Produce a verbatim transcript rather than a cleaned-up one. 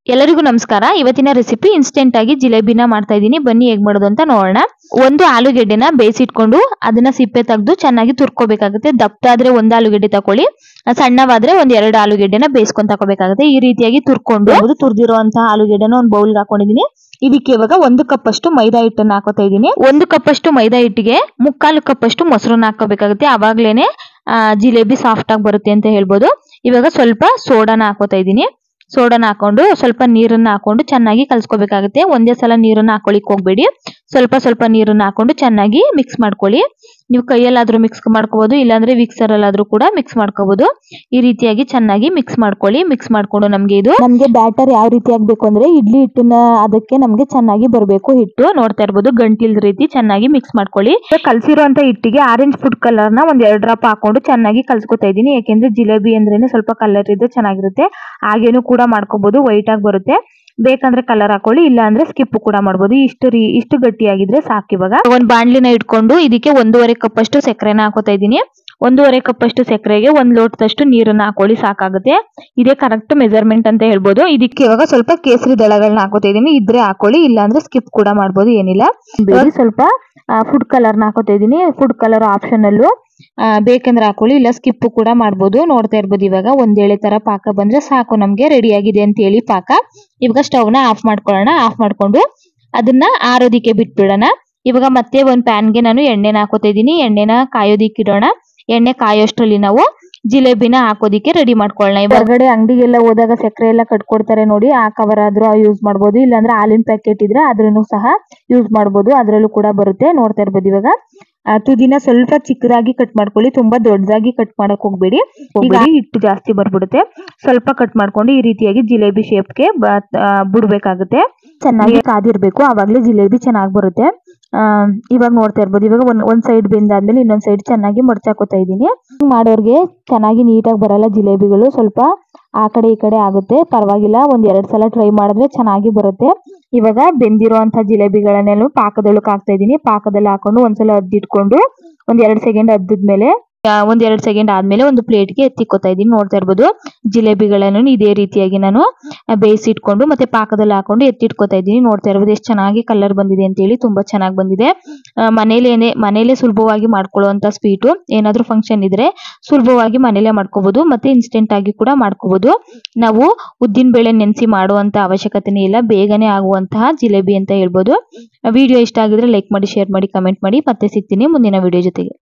ಎಲ್ಲರಿಗೂ ನಮಸ್ಕಾರ. ಇವತ್ತಿನ ರೆಸಿಪಿ ಇನ್ಸ್ಟೆಂಟ್ ಆಗಿ ಜಿಲೇಬಿನ ಮಾಡ್ತಾ ಇದ್ದೀನಿ. ಬನ್ನಿ ಹೇಗ್ ಮಾಡೋದು ಅಂತ ನೋಡೋಣ. ಒಂದು ಆಲೂಗೆಡ್ಡೆನ ಬೇಯಿಸಿಟ್ಕೊಂಡು ಅದನ್ನ ಸಿಪ್ಪೆ ತೆಗೆದು ಚೆನ್ನಾಗಿ ತುರ್ಕೋಬೇಕಾಗುತ್ತೆ. ದಪ್ಪದಾದ್ರೆ ಒಂದು ಆಲೂಗೆಡ್ಡೆ ತಕೊಳ್ಳಿ, ಸಣ್ಣವಾದ್ರೆ ಒಂದ್ ಎರಡು ಆಲೂಗೆಡ್ಡೆನ ಬೇಯಿಸ್ಕೊಂಡ್ ತಗೋಬೇಕಾಗುತ್ತೆ. ಈ ರೀತಿಯಾಗಿ ತುರ್ಕೊಂಡು ತುರ್ದಿರುವಂತಹ ಆಲೂಗೆಡ್ಡೆನ ಒಂದು ಬೌಲ್ಗೆ ಹಾಕೊಂಡಿದೀನಿ. ಇದಕ್ಕೆ ಇವಾಗ ಒಂದು ಕಪ್ ಅಷ್ಟು ಮೈದಾ ಹಿಟ್ಟನ್ನ ಹಾಕೋತಾ ಇದ್ದೀನಿ. ಒಂದು ಕಪ್ ಅಷ್ಟು ಮೈದಾ ಹಿಟ್ಟಿಗೆ ಮುಕ್ಕಾಲು ಕಪ್ ಅಷ್ಟು ಮೊಸರನ್ನ ಹಾಕೋಬೇಕಾಗುತ್ತೆ. ಅವಾಗ್ಲೇನೆ ಆ ಜಿಲೇಬಿ ಸಾಫ್ಟ್ ಆಗಿ ಬರುತ್ತೆ ಅಂತ ಹೇಳ್ಬೋದು. ಇವಾಗ ಸ್ವಲ್ಪ ಸೋಡಾನ ಹಾಕೋತಾ ಇದ್ದೀನಿ. ಸೋಡಾನ ಹಾಕೊಂಡು ಸ್ವಲ್ಪ ನೀರನ್ನ ಹಾಕೊಂಡು ಚೆನ್ನಾಗಿ ಕಲ್ಸ್ಕೋಬೇಕಾಗುತ್ತೆ. ಒಂದೇ ಸಲ ನೀರನ್ನ ಹಾಕೊಳ್ಳಿಕ್ ಹೋಗ್ಬೇಡಿ. ಸ್ವಲ್ಪ ಸ್ವಲ್ಪ ನೀರನ್ನ ಹಾಕೊಂಡು ಚೆನ್ನಾಗಿ ಮಿಕ್ಸ್ ಮಾಡ್ಕೊಳ್ಳಿ. ನೀವು ಕೈಯಲ್ಲಾದ್ರೂ ಮಿಕ್ಸ್ ಮಾಡ್ಕೋಬಹುದು, ಇಲ್ಲಾಂದ್ರೆ ಮಿಕ್ಸರ್ ಅಲ್ಲಾದ್ರೂ ಕೂಡ ಮಿಕ್ಸ್ ಮಾಡ್ಕೋಬಹುದು. ಈ ರೀತಿಯಾಗಿ ಚೆನ್ನಾಗಿ ಮಿಕ್ಸ್ ಮಾಡ್ಕೊಳ್ಳಿ. ಮಿಕ್ಸ್ ಮಾಡ್ಕೊಂಡು ನಮ್ಗೆ ಇದು ನಮ್ಗೆ ಬ್ಯಾಟರ್ ಯಾವ ರೀತಿ ಆಗ್ಬೇಕು ಅಂದ್ರೆ ಇಡ್ಲಿ ಹಿಟ್ಟನ್ನ ಅದಕ್ಕೆ ನಮ್ಗೆ ಚೆನ್ನಾಗಿ ಬರಬೇಕು. ಹಿಟ್ಟು ನೋಡ್ತಾ ಇರ್ಬೋದು, ಗಂಟಿಲ್ದ ರೀತಿ ಚೆನ್ನಾಗಿ ಮಿಕ್ಸ್ ಮಾಡ್ಕೊಳ್ಳಿ. ಕಲ್ಸಿರುವಂತ ಹಿಟ್ಟಿಗೆ ಆರೆಂಜ್ ಫುಡ್ ಕಲರ್ ನ ಒಂದ್ ಎರಡ್ ಡ್ರಾಪ್ ಹಾಕೊಂಡು ಚೆನ್ನಾಗಿ ಕಲ್ಸ್ಕೊತಾ ಇದ್ದೀನಿ. ಯಾಕೆಂದ್ರೆ ಜಿಲೇಬಿ ಅಂದ್ರೇನೆ ಸ್ವಲ್ಪ ಕಲರ್ ಇದ್ರೆ ಚೆನ್ನಾಗಿರುತ್ತೆ. ಹಾಗೇನು ಕೂಡ ಮಾಡ್ಕೋಬಹುದು, ವೈಟ್ ಆಗಿ ಬರುತ್ತೆ. ಬೇಕಂದ್ರೆ ಕಲರ್ ಹಾಕೊಳ್ಳಿ, ಇಲ್ಲ ಅಂದ್ರೆ ಸ್ಕಿಪ್ ಕೂಡ ಮಾಡಬಹುದು. ಇಷ್ಟು ರೀ ಇಷ್ಟು ಗಟ್ಟಿಯಾಗಿದ್ರೆ ಸಾಕು. ಇವಾಗ ಒಂದ್ ಬಾಣ್ಲಿನ ಇಟ್ಕೊಂಡು ಇದಕ್ಕೆ ಒಂದೂವರೆ ಕಪ್ ಅಷ್ಟು ಸಕ್ಕರೆನ ಹಾಕೋತಾ ಇದ್ದೀನಿ. ಒಂದೂವರೆ ಕಪ್ ಅಷ್ಟು ಸಕ್ಕರೆಗೆ ಒಂದ್ ಲೋಟದಷ್ಟು ನೀರನ್ನ ಹಾಕೊಳ್ಳಿ, ಸಾಕಾಗುತ್ತೆ. ಇದೇ ಕರೆಕ್ಟ್ ಮೆಜರ್ಮೆಂಟ್ ಅಂತ ಹೇಳ್ಬೋದು. ಇದಕ್ಕೆ ಇವಾಗ ಸ್ವಲ್ಪ ಕೇಸರಿ ದಳಗಳನ್ನ ಹಾಕೋತಾ ಇದ್ದೀನಿ. ಇದ್ರೆ ಹಾಕೊಳ್ಳಿ, ಇಲ್ಲ ಅಂದ್ರೆ ಸ್ಕಿಪ್ ಕೂಡ ಮಾಡ್ಬೋದು, ಏನಿಲ್ಲ. ಸ್ವಲ್ಪ ಫುಡ್ ಕಲರ್ನ ಹಾಕೋತಾ ಇದ್ದೀನಿ. ಫುಡ್ ಕಲರ್ ಆಪ್ಷನ್ ಅಲ್ಲೂ ಬೇಕಂದ್ರೆ ಹಾಕೊಳ್ಳಿ, ಇಲ್ಲ ಸ್ಕಿಪ್ ಕೂಡ ಮಾಡ್ಬೋದು. ನೋಡ್ತಾ ಇರ್ಬೋದು, ಇವಾಗ ಒಂದ್ ಎಳೆ ತರ ಪಾಕ ಬಂದ್ರೆ ಸಾಕು, ನಮ್ಗೆ ರೆಡಿ ಆಗಿದೆ ಅಂತ ಹೇಳಿ ಪಾಕ. ಇವಾಗ ಸ್ಟವ್ ನ ಆಫ್ ಮಾಡ್ಕೊಳ್ಳೋಣ. ಆಫ್ ಮಾಡ್ಕೊಂಡು ಅದನ್ನ ಆರೋದಿಕ್ಕೆ ಬಿಟ್ಬಿಡೋಣ. ಇವಾಗ ಮತ್ತೆ ಒಂದ್ ಪ್ಯಾನ್ಗೆ ನಾನು ಎಣ್ಣೆನ ಹಾಕೋತಾ ಇದ್ದೀನಿ. ಎಣ್ಣೆನ ಕಾಯೋದಿಕ್ಕೆ ಇಡೋಣ. ಎಣ್ಣೆ ಕಾಯೋಷ್ಟರಲ್ಲಿ ನಾವು ಜಿಲೇಬಿನ ಹಾಕೋದಿಕ್ಕೆ ರೆಡಿ ಮಾಡ್ಕೊಳ್ಳೋಣ. ಹೊರಗಡೆ ಅಂಗಡಿಗೆಲ್ಲ ಹೋದಾಗ ಸಕ್ಕರೆ ಎಲ್ಲ ಕಟ್ಕೊಡ್ತಾರೆ ನೋಡಿ, ಆ ಕವರ್ ಆದ್ರೂ ಯೂಸ್ ಮಾಡ್ಬೋದು, ಇಲ್ಲಾಂದ್ರೆ ಹಾಲಿನ ಪ್ಯಾಕೆಟ್ ಇದ್ರೆ ಅದ್ರೂ ಸಹ ಯೂಸ್ ಮಾಡ್ಬೋದು. ಅದ್ರಲ್ಲೂ ಕೂಡ ಬರುತ್ತೆ. ನೋಡ್ತಾ ಇರ್ಬೋದು, ಇವಾಗ ತುದಿನ ಸ್ವಲ್ಪ ಚಿಕ್ಕದಾಗಿ ಕಟ್ ಮಾಡ್ಕೊಳ್ಳಿ, ತುಂಬಾ ದೊಡ್ಡದಾಗಿ ಕಟ್ ಮಾಡಕ್ ಹೋಗ್ಬೇಡಿ. ಈಗ ಹಿಟ್ಟು ಜಾಸ್ತಿ ಬರ್ಬಿಡುತ್ತೆ. ಸ್ವಲ್ಪ ಕಟ್ ಮಾಡ್ಕೊಂಡು ಈ ರೀತಿಯಾಗಿ ಜಿಲೇಬಿ ಶೇಪ್ಗೆ ಬಿಡ್ಬೇಕಾಗುತ್ತೆ. ಚೆನ್ನಾಗಿ ಕಾದಿರ್ಬೇಕು, ಅವಾಗ್ಲೇ ಜಿಲೇಬಿ ಚೆನ್ನಾಗಿ ಬರುತ್ತೆ. ಅಹ್ ಇವಾಗ ನೋಡ್ತಾ ಇರ್ಬೋದು, ಇವಾಗ ಒಂದ್ ಒಂದ್ ಸೈಡ್ ಬೆಂದಾದ್ಮೇಲೆ ಇನ್ನೊಂದ್ ಸೈಡ್ ಚೆನ್ನಾಗಿ ಮಡ್ಚಾಕೋತಾ ಇದ್ದೀನಿ. ಮಾಡೋರ್ಗೆ ಚೆನ್ನಾಗಿ ನೀಟಾಗಿ ಬರಲ್ಲ ಜಿಲೇಬಿಗಳು, ಸ್ವಲ್ಪ ಆ ಕಡೆ ಈ ಕಡೆ ಆಗುತ್ತೆ. ಪರವಾಗಿಲ್ಲ, ಒಂದ್ ಎರಡ್ ಸಲ ಟ್ರೈ ಮಾಡಿದ್ರೆ ಚೆನ್ನಾಗಿ ಬರುತ್ತೆ. ಇವಾಗ ಬೆಂದಿರುವಂತ ಜಿಲೇಬಿಗಳನ್ನೆಲ್ಲ ಪಾಕದೊಳಕ್ ಹಾಕ್ತಾ ಇದ್ದೀನಿ. ಪಾಕದಲ್ಲಿ ಹಾಕೊಂಡು ಒಂದ್ಸಲ ಅದ್ದಿಟ್ಕೊಂಡು ಒಂದ್ ಎರಡ್ ಸೆಕೆಂಡ್ ಅದ್ದಿದ್ಮೇಲೆ ಒಂದ್ ಎರಡ್ ಸೆಕೆಂಡ್ ಆದ್ಮೇಲೆ ಒಂದು ಪ್ಲೇಟ್ಗೆ ಎತ್ತಿಕೋತಾ ಇದ್ದೀನಿ. ನೋಡ್ತಾ ಇರ್ಬೋದು, ಜಿಲೇಬಿಗಳನ್ನು ಇದೇ ರೀತಿಯಾಗಿ ನಾನು ಬೇಯಿಸಿಟ್ಕೊಂಡು ಮತ್ತೆ ಪಾಕದಲ್ಲಿ ಹಾಕೊಂಡು ಎತ್ತಿಟ್ಕೋತಾ ಇದ್ದೀನಿ. ನೋಡ್ತಾ ಇರ್ಬೋದು ಎಷ್ಟು ಚೆನ್ನಾಗಿ ಕಲರ್ ಬಂದಿದೆ ಅಂತ ಹೇಳಿ, ತುಂಬಾ ಚೆನ್ನಾಗಿ ಬಂದಿದೆ. ಮನೇಲೇನೆ ಮನೇಲೆ ಸುಲಭವಾಗಿ ಮಾಡ್ಕೊಳ್ಳುವಂತ ಸ್ವೀಟು. ಏನಾದ್ರೂ ಫಂಕ್ಷನ್ ಇದ್ರೆ ಸುಲಭವಾಗಿ ಮನೇಲೆ ಮಾಡ್ಕೋಬಹುದು, ಮತ್ತೆ ಇನ್ಸ್ಟೆಂಟ್ ಆಗಿ ಕೂಡ ಮಾಡ್ಕೋಬಹುದು. ನಾವು ಉದ್ದಿನ ಬೇಳೆ ನೆನೆಸಿ ಮಾಡುವಂತ ಅವಶ್ಯಕತೆನೇ ಇಲ್ಲ, ಬೇಗನೆ ಆಗುವಂತಹ ಜಿಲೇಬಿ ಅಂತ ಹೇಳ್ಬೋದು. ವಿಡಿಯೋ ಇಷ್ಟ ಆಗಿದ್ರೆ ಲೈಕ್ ಮಾಡಿ, ಶೇರ್ ಮಾಡಿ, ಕಮೆಂಟ್ ಮಾಡಿ. ಮತ್ತೆ ಸಿಗ್ತೀನಿ ಮುಂದಿನ ವಿಡಿಯೋ ಜೊತೆಗೆ.